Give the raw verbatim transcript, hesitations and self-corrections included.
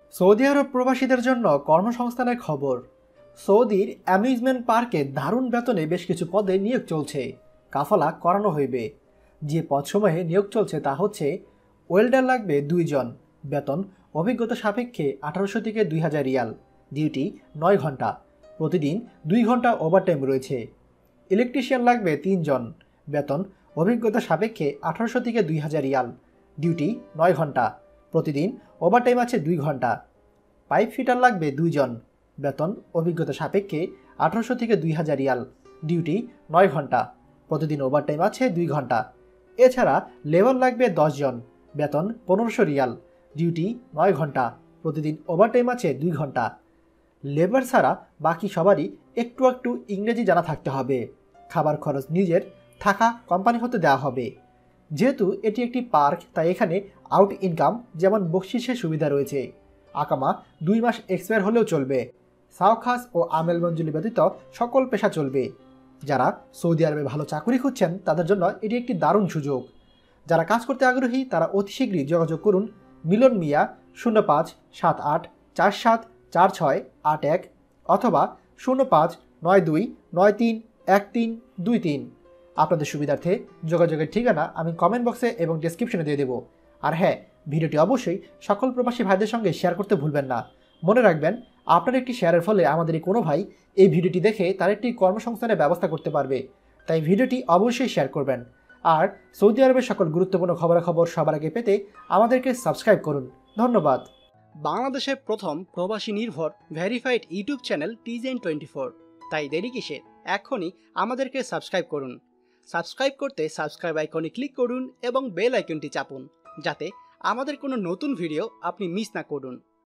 Saudi আরব প্রবাসীদের জন্য কর্মসংস্থানের খবর। সৌদির অ্যামিউজমেন্ট পার্কে দারুণ বেতনে বেশ কিছু পদে নিয়োগ চলছে। কাফালা করানো হইবে। যে পদসমূহে নিয়োগ চলছে তা হচ্ছে ওয়েল্ডার লাগবে দুইজন, বেতন অভিজ্ঞতা সাপেক্ষে আঠারোশো থেকে দুই হাজার রিয়াল, ডিউটি নয় ঘন্টা, প্রতিদিন দুই ঘন্টা ওভারটাইম রয়েছে। ইলেকট্রিশিয়ান লাগবে তিনজন, বেতন অভিজ্ঞতা সাপেক্ষে আঠারোশো থেকে দুই হাজার রিয়াল, ডিউটি নয় ঘন্টা, প্রতিদিন ওভারটাইম আছে দুই ঘন্টা। পাইপ ফিটার লাগবে দুইজন, বেতন অভিজ্ঞতা সাপেক্ষে আঠারোশো থেকে দুই হাজার রিয়াল, ডিউটি নয় ঘন্টা, প্রতিদিন ওভারটাইম আছে দুই ঘন্টা। এছাড়া লেবার লাগবে দশজন, বেতন পনেরোশো রিয়াল, ডিউটি নয় ঘন্টা, প্রতিদিন ওভারটাইম আছে দুই ঘন্টা। লেবার ছাড়া বাকি সবারই একটু একটু ইংরেজি জানা থাকতে হবে। খাবার খরচ নিজের, থাকা কোম্পানি হতে দেওয়া হবে। যেহেতু এটি একটি পার্ক তাই এখানে আউট ইনকাম যেমন বকশিসের সুবিধা রয়েছে। আকামা দুই মাস এক্সপায়ার হলেও চলবে। সাওখাস ও আমেল মঞ্জুরি ব্যতীত সকল পেশা চলবে। যারা সৌদি আরবে ভালো চাকরি খুঁজছেন তাদের জন্য এটি একটি দারুণ সুযোগ। যারা কাজ করতে আগ্রহী তারা অতি শীঘ্রই যোগাযোগ করুন মিলন মিয়া শূন্য পাঁচ সাত আট চার সাত চার ছয় আট এক অথবা শূন্য পাঁচ নয় দুই নয় তিন এক তিন দুই তিন। আপনাদের সুবিধার্থে যোগাযোগের ঠিকানা আমি কমেন্ট বক্সে এবং ডেসক্রিপশনে দিয়ে দেবো। আর হ্যাঁ, ভিডিওটি অবশ্যই সকল প্রবাসী ভাইদের সঙ্গে শেয়ার করতে ভুলবেন না। মনে রাখবেন, আপনার একটি শেয়ারের ফলে আমাদেরই কোনো ভাই এই ভিডিওটি দেখে তার একটি কর্মসংস্থানের ব্যবস্থা করতে পারবে। তাই ভিডিওটি অবশ্যই শেয়ার করবেন। আর সৌদি আরবের সকল গুরুত্বপূর্ণ খবরাখবর সবার আগে পেতে আমাদেরকে সাবস্ক্রাইব করুন। ধন্যবাদ। বাংলাদেশের প্রথম প্রবাসী নির্ভর ভেরিফাইড ইউটিউব চ্যানেল টিজেন টোয়েন্টি ফোর। তাই দেরি কিসের, এখনই আমাদেরকে সাবস্ক্রাইব করুন। সাবস্ক্রাইব করতে সাবস্ক্রাইব আইকনে ক্লিক করুন এবং বেল আইকনটি চাপুন, যাতে আমাদের কোনো নতুন ভিডিও আপনি মিস না করুন।